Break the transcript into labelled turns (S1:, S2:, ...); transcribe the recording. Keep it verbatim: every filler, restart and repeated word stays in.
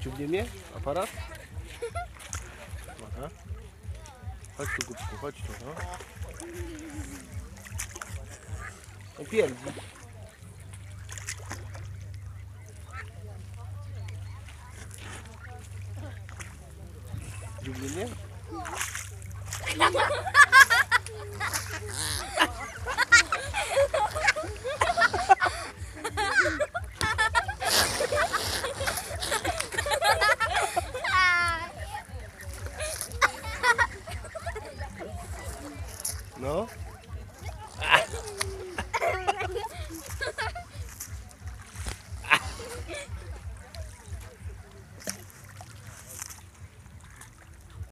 S1: Ciągnie mnie aparat? Aha. Chodź tu, Kubku, chodź tu. No. On pierdzi. Ciągnie mnie? No.